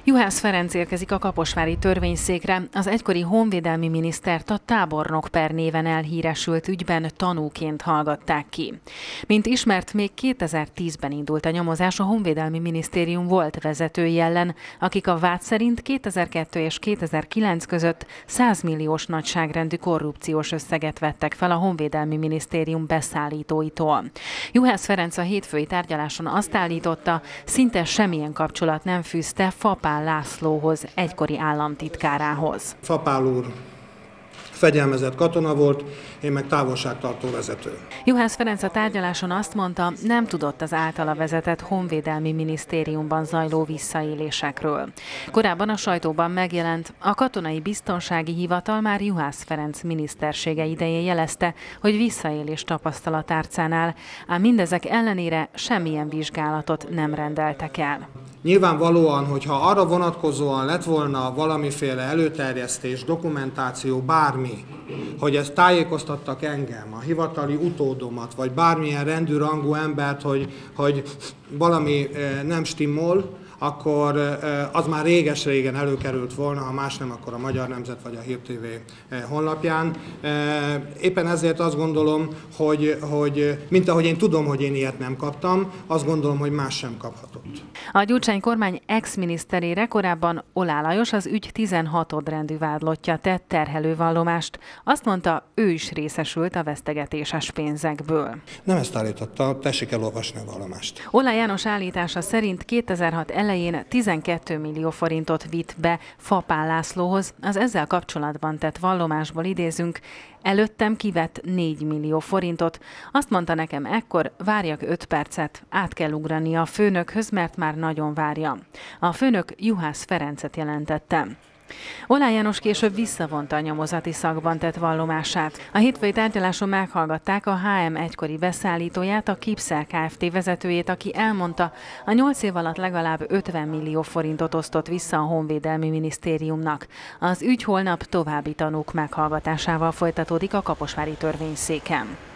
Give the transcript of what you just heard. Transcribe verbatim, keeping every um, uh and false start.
Juhász Ferenc érkezik a kaposvári törvényszékre. Az egykori honvédelmi minisztert a tábornok per néven elhíresült ügyben tanúként hallgatták ki. Mint ismert, még kétezer-tízben indult a nyomozás a Honvédelmi Minisztérium volt vezetői ellen, akik a vád szerint kétezer-kettő és kétezer-kilenc között száz milliós nagyságrendű korrupciós összeget vettek fel a Honvédelmi Minisztérium beszállítóitól. Juhász Ferenc a hétfői tárgyaláson azt állította, szinte semmilyen kapcsolat nem fűzte Fapál Lászlóhoz, egykori államtitkárához. Fapál úr fegyelmezett katona volt, én meg távolságtartó vezető. Juhász Ferenc a tárgyaláson azt mondta, nem tudott az általa vezetett Honvédelmi Minisztériumban zajló visszaélésekről. Korábban a sajtóban megjelent, a Katonai Biztonsági Hivatal már Juhász Ferenc minisztersége idején jelezte, hogy visszaélés tapasztalatárcán, ám mindezek ellenére semmilyen vizsgálatot nem rendeltek el. Nyilvánvalóan, hogyha arra vonatkozóan lett volna valamiféle előterjesztés, dokumentáció, bármi, hogy ezt tájékoztattak engem, a hivatali utódomat, vagy bármilyen rendű rangú embert, hogy, hogy valami nem stimmol, akkor az már réges-régen előkerült volna, ha más nem, akkor a Magyar Nemzet vagy a Hír té vé honlapján. Éppen ezért azt gondolom, hogy, hogy mint ahogy én tudom, hogy én ilyet nem kaptam, azt gondolom, hogy más sem kaphatott. A Gyurcsány kormány ex-miniszterére korábban Oláh Lajos az ügy tizenhatodrendű vádlottja tett terhelővallomást. Azt mondta, ő is részesült a vesztegetéses pénzekből. Nem ezt állította, tessék elolvasni a vallomást. Oláh János állítása szerint kétezer-hat elején tizenkét millió forintot vitt be Fapál Lászlóhoz, az ezzel kapcsolatban tett vallomásból idézünk, előttem kivett négy millió forintot. Azt mondta nekem ekkor, várjak öt percet, át kell ugrani a főnökhöz, mert már nagyon várja. A főnök Juhász Ferencet jelentette. Oláh János később visszavonta a nyomozati szakban tett vallomását. A hétfői tárgyaláson meghallgatták a há em egykori beszállítóját, a Kipszel Kft. Vezetőjét, aki elmondta, a nyolc év alatt legalább ötven millió forintot osztott vissza a Honvédelmi Minisztériumnak. Az ügy holnap további tanúk meghallgatásával folytatódik a kaposvári törvényszéken.